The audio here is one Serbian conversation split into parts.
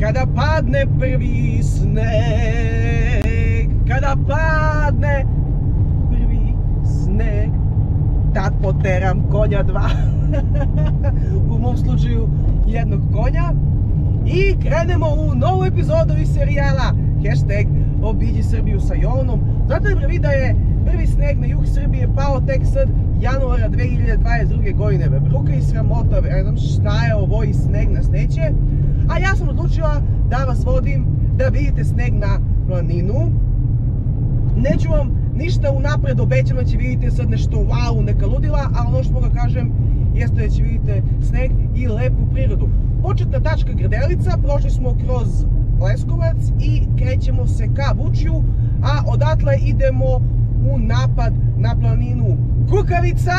Kada padne prvi sneg, kada padne prvi sneg, tad poteram konja dva, u mom slučaju jednog konja, i krenemo u novu epizodu iz serijala hashtag Obiđi Srbiju sa Jovanom. Zato je prvi da je prvi sneg na jug Srbije pao tek sad januara 2022. godine. Bruka i sramota, ne znam šta je ovo i sneg nas neće. A ja sam odlučila da vas vodim da vidite sneg na planinu. Neću vam ništa unapred obećam da će vidite sad nešto wow, neka ludila, ali ono što mogu da kažem jeste da će vidite sneg i lepu prirodu. Početna tačka Grdelica, prošli smo kroz Leskovac i krećemo se ka Vučju, a odatle idemo u napad na planinu Kukavica!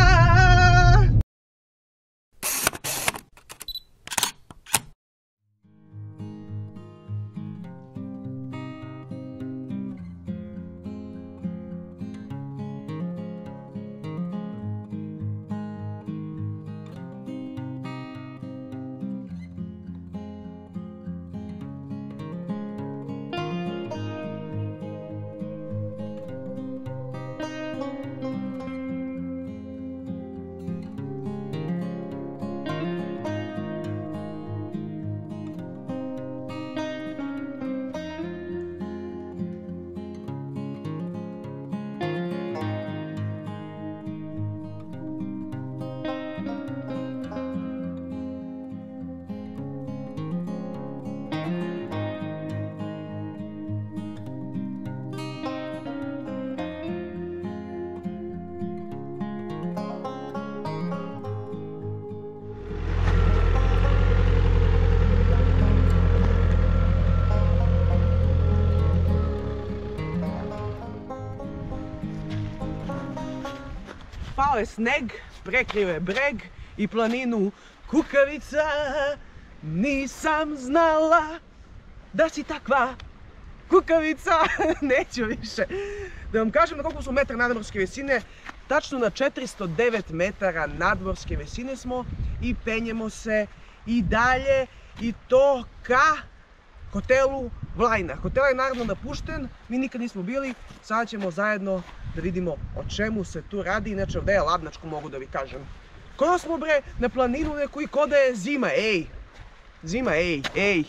Pao je sneg, prekrio je breg i planinu Kukavica. Nisam znala da si takva kukavica. Neću više. Da vam kažem na koliko su metra nadmorske visine. Tačno na 409 metara nadmorske visine smo i penjemo se i dalje, i to ka hotelu Vlajna. Hotel je naravno napušten, mi nikad nismo bili, sada ćemo zajedno da vidimo o čemu se tu radi. Inače ovdje je ladnačko, mogu da vi kažem. Koda smo bre na planinu neku i koda je zima, ej! Zima, ej!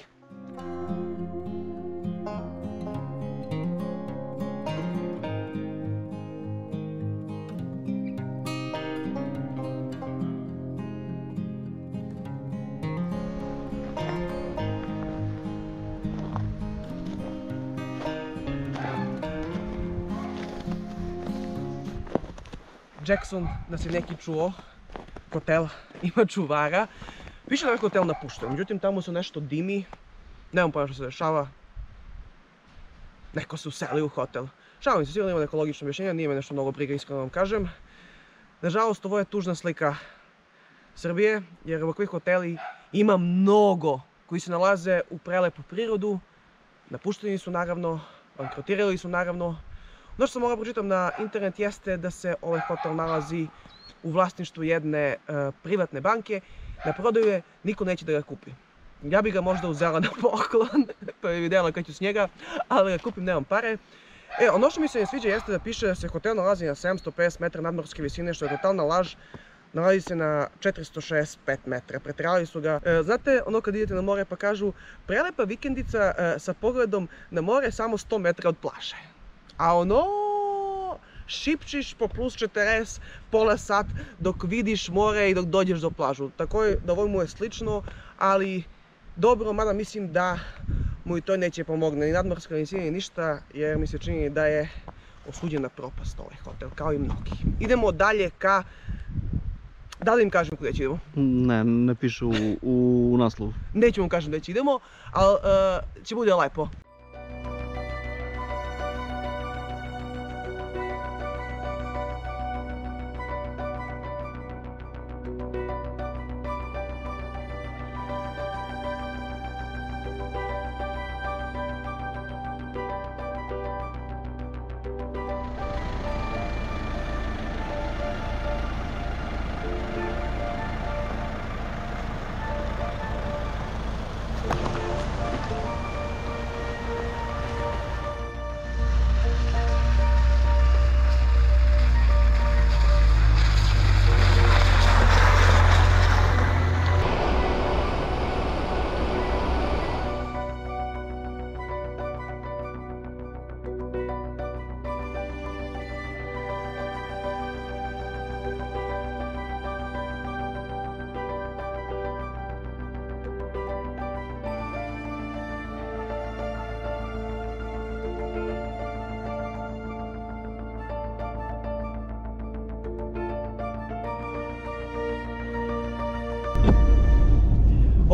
Jackson nas je neki čuo, hotel ima čuvara. Piše da je hotel napušten, međutim tamo se nešto dimi, nemam pojma što se dešava. Neko se useli u hotel. Šalim se, sigurno ima neko logično objašnjenje, nije me nešto mnogo briga, iskreno vam kažem. Nažalost, ovo je tužna slika Srbije, jer ovakvi hoteli ima mnogo koji se nalaze u prelepu prirodu. Napušteni su naravno, bankrotirali su naravno. Ono što sam mogla pročitam na internet jeste da se ovaj hotel nalazi u vlasništvu jedne privatne banke. Na prodaju je, niko neće da ga kupi. Ja bi ga možda uzela na poklon, pa bi vidjela kad ću s njega, ali ga kupim, nemam pare. Ono što mi se ne sviđa jeste da piše da se hotel nalazi na 750 metra nadmorske visine, što je totalna laž. Nalazi se na 465 metra, preterali su ga. Znate, ono kad idete na more pa kažu prelepa vikendica sa pogledom na more samo 100 metra od plaže. A ono šipčiš po plus 40 pola sat dok vidiš more i dok dođeš do plažu. Tako da ovo mu je slično, ali dobro, mada mislim da mu i to neće pomogne. Ni nadmorska visina ni ništa, jer mi se čini da je osuđen na propast ovaj hotel, kao i mnogi. Idemo dalje ka... Da li im kažem kuda će idemo? Ne piše u naslovu. Neću vam kažem da će idemo, ali će bude lepo.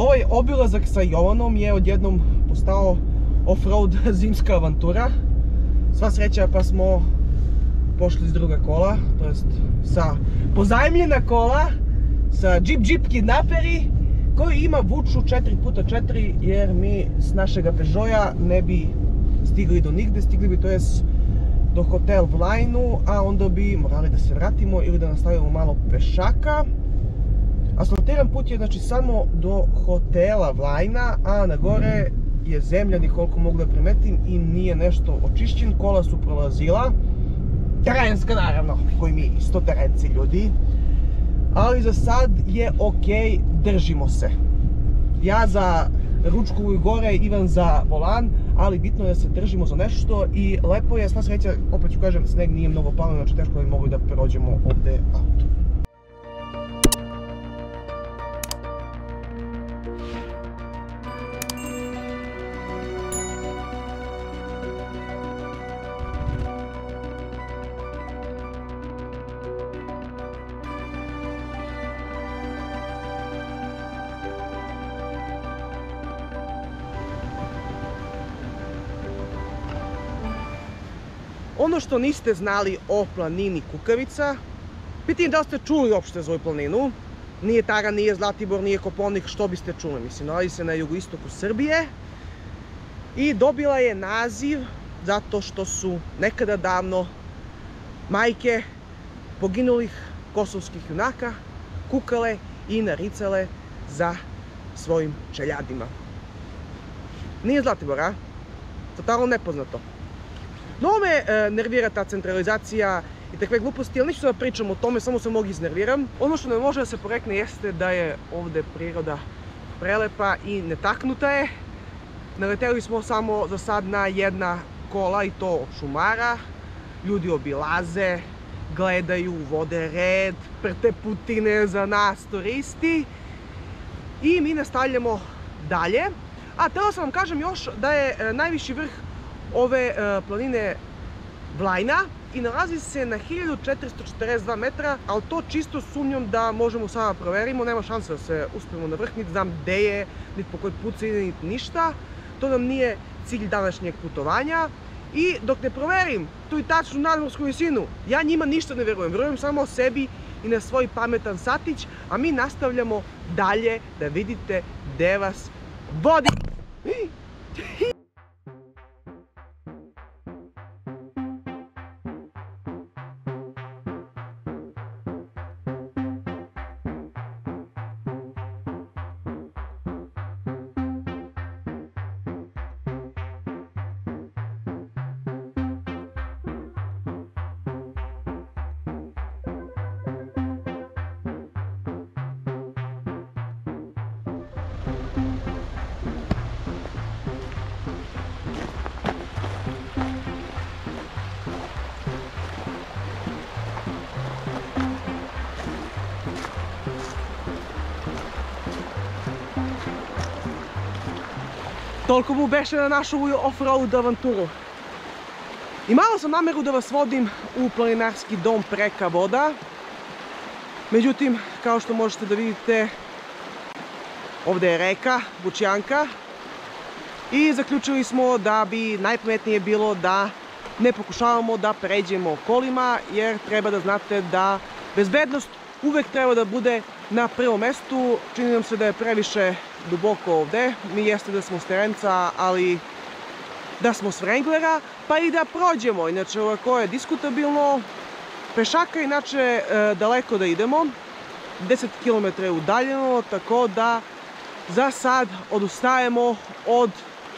ovaj obilazak sa Jovanom je odjednom postao off-road zimska avantura. Sva sreća pa smo pošli s druga kola, to jest sa pozajmljena kola, sa Jeep kidnaperi koji ima vuču 4x4 jer mi s našega Peugeota ne bi stigli do nigde, stigli bi to jest do hotel Vlajnu, a onda bi morali da se vratimo ili da nastavimo malo pešaka. Asfaltiran put je znači samo do hotela Vlajna, a na gore je zemljani koliko mogu da primetim i nije nešto očišćen, kola su prolazila. Terenska naravno, koji mi isto terenci ljudi. Ali za sad je okej, držimo se. Ja za ručku i gore, Ivan za volan, ali bitno je da se držimo za nešto i lepo je, sva sreća, opet ću kažem, sneg nije mnogo palo, znači teško da bi mogli da prođemo ovde auto. Ono što niste znali o planini Kukavica, pitam da li ste čuli uopšte za ovu planinu. Nije Tara, nije Zlatibor, nije Kopaonik, što biste čuli, mislim, nalazi se na jugoistoku Srbije. I dobila je naziv zato što su nekada davno majke poginulih kosovskih junaka kukale i naricale za svojim čeljadima. Nije Zlatibor, a? Totalno nepoznato. No me nervira ta centralizacija i takve gluposti, ali neću da pričam o tome, samo se mogu iznerviram. Ono što ne može da se porekne jeste da je ovde priroda prelepa i netaknuta je. Naleteli smo samo za sad na jedna kola i to od šumara. Ljudi obilaze, gledaju, vode red, prte putine za nas turisti. I mi nastavljamo dalje. A htela sam vam kažem još da je najviši vrh ove planine Vlajna i nalazi se na 1442 metra, ali to čisto sumnjam da možemo sada proverimo, nema šanse da se uspemo na vrh, niti znam gde je, niti po koji put se ide, niti ništa. To nam nije cilj današnjeg putovanja i dok ne proverim tu i tačnu nadmorsku visinu, ja njima ništa ne verujem, verujem samo o sebi i na svoj pametan satić, a mi nastavljamo dalje da vidite gde vas vodi. Toliko mu beše na našu off-road avanturu. Imala sam nameru da vas vodim u planinarski dom Preka voda. Međutim, kao što možete da vidite, ovde je reka, Vučjanka. I zaključili smo da bi najpametnije bilo da ne pokušavamo da pređemo kolima, jer treba da znate da bezbednost uvek treba da bude na prvom mestu. Čini nam se da je previše duboko ovde. Mi jeste da smo s terenca, ali da smo s Wranglera, pa i da prođemo. Inače, ovako je diskutabilno. Pešaka inače daleko da idemo. 10 km je udaljeno, tako da za sad odustajemo od...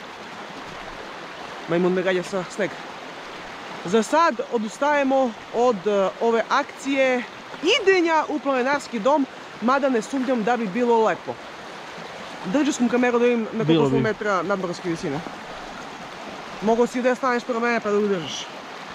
Majmun me gađa sa snega. Za sad odustajemo od ove akcije idenja u planinarski dom, mada ne sumnjam da bi bilo lepo. Držu sam kameru da vidim na koliko smo metra nadmorske visine. Mogu si da staneš prvo mene pa da udržiš.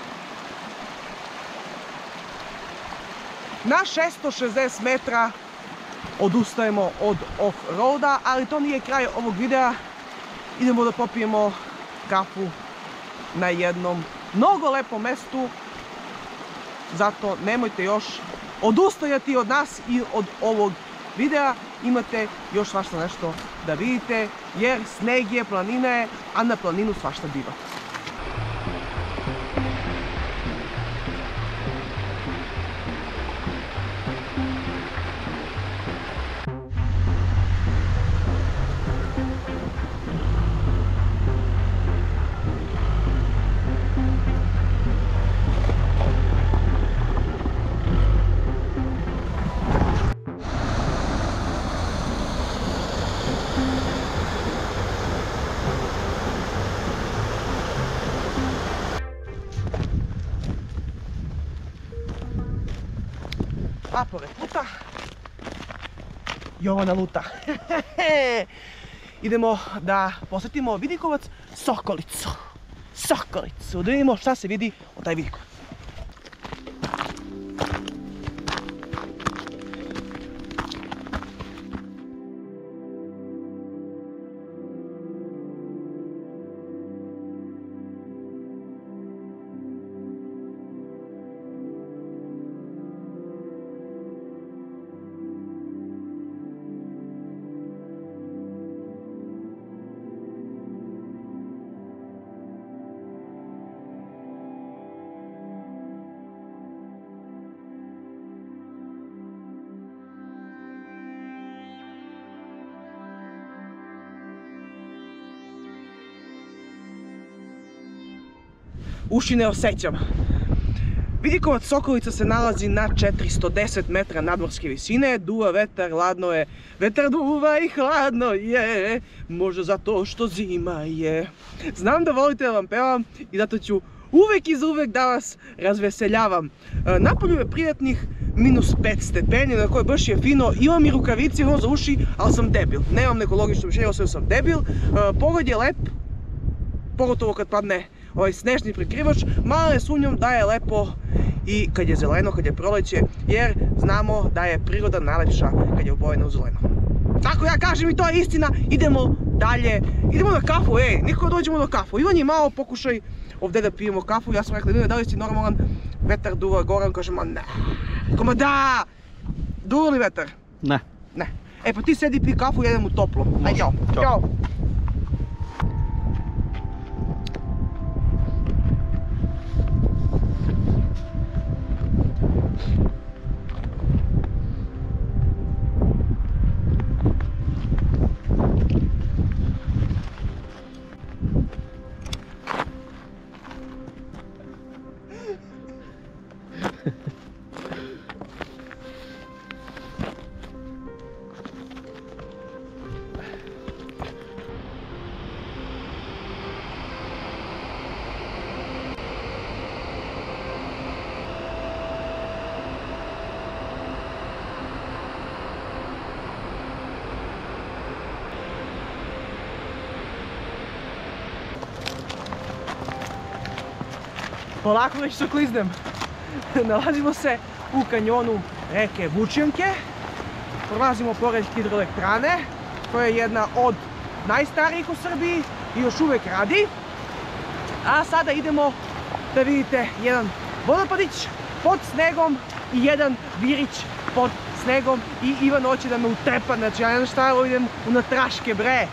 Na 660 metra odustajemo od off-roada, ali to nije kraj ovog videa. Idemo da popijemo kafu na jednom mnogo lepom mestu. Zato nemojte još odustajati od nas i od ovog videa imate još svašta nešto da vidite, jer sneg je, planina je, a na planinu svašta biva. A pored puta, Jovana luta. Idemo da posjetimo vidikovac Sokolicu. Sokolicu, da vidimo šta se vidi od taj vidikovac. Uši ne osjećam. Vidikovac Sokolica se nalazi na 410 metra nadmorske visine, duva vetar, hladno je. Vetar duva i hladno je, možda zato što zima je. Znam da volite da vam pevam i zato ću uvek iz uvek da vas razveseljavam. Napolju je prijatnih -5 stepeni, na koje baš je fino, imam i rukavice za uši, ali sam debil. Nemam neko logično objašnjenje, osim sam debil. Pogled je lep, pogotovo kad padne ovaj snežni prekrivač, malo ne sumnjam da je lepo i kad je zeleno, kad je proleće, jer znamo da je priroda najlepša kad je obojena u zeleno. Tako ja kažem i to je istina, idemo dalje, idemo na kafu, nikako dođemo na kafu. Ivan je malo pokušaj ovdje da pijemo kafu, ja sam rekla, da li si normalan, vetar duva gore, on kaže, ma ne, ma da, duva li vetar? Ne. Ne. E pa ti sedi pi kafu, jedem u toplo. Ajde, ćao. Polako već se kliznem. Nalazimo se u kanjonu reke Vučjanke. Prolazimo pored hidroelektrane, koja je jedna od najstarijih u Srbiji i još uvek radi. A sada idemo da vidite jedan vodopadić pod snegom i jedan virić pod snegom i Ivan hoće da me utepa, znači ja ne znam šta, idem u natraške bre.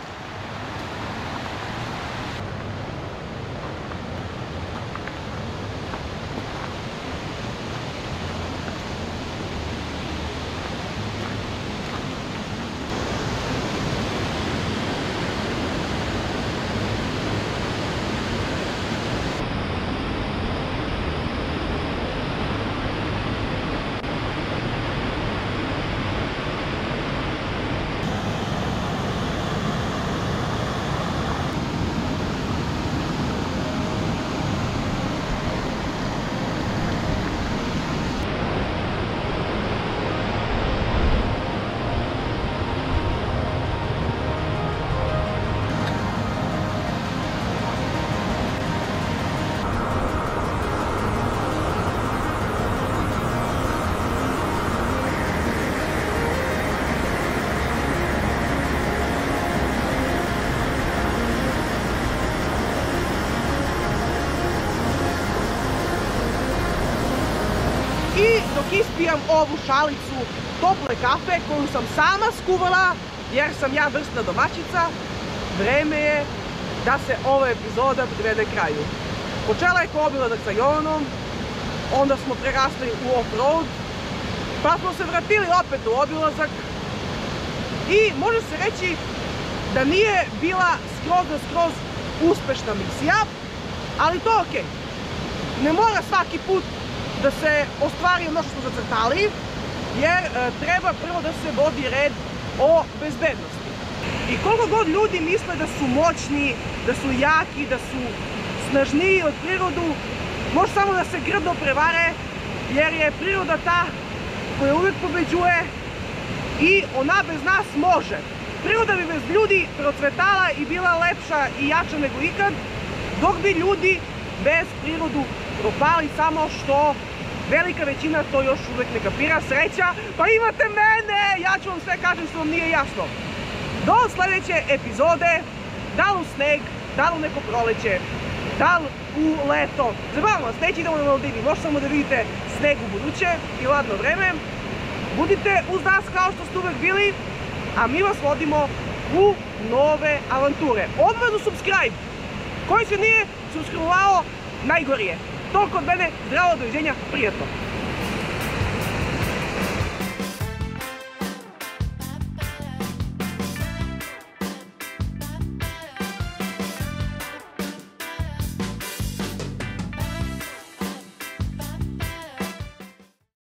I dok ispijam ovu šalicu, tople kafe koju sam sama skuvala jer sam ja vrsna domaćica, vreme je da se ova epizoda privede kraju. Počela je kao obilazak sa Jovanom, onda smo prerasli u off-road, pa smo se vratili opet u obilazak i može se reći da nije bila skroz uspešna misija, ali to okej. Ne mora svaki put da se ostvari ono što smo zacrtali, jer treba prvo da se vodi red o bezbednosti. I koliko god ljudi misle da su moćni, da su jaki, da su snažniji od prirodu, može samo da se grdno prevare, jer je priroda ta koja uvijek pobeđuje i ona bez nas može. Priroda bi bez ljudi procvetala i bila lepša i jača nego ikad, dok bi ljudi bez prirodu propali, samo što velika većina to još uvijek ne kapira. Sreća, pa imate mene! Ja ću vam sve kažem što vam nije jasno. Do sljedeće epizode, da li u sneg, da li u neko proleće, da li u leto. Zabavno vas, neće idemo na Maldivi, možete samo da vidite sneg u buduće i ladno vreme. Budite uz nas kao što ste uvijek bili, a mi vas vodimo u nove avanture. Odmah subscribe! Koji se nije subscribovao, najgorije. Toliko od mene, zdravo, doviđenja, prijatno!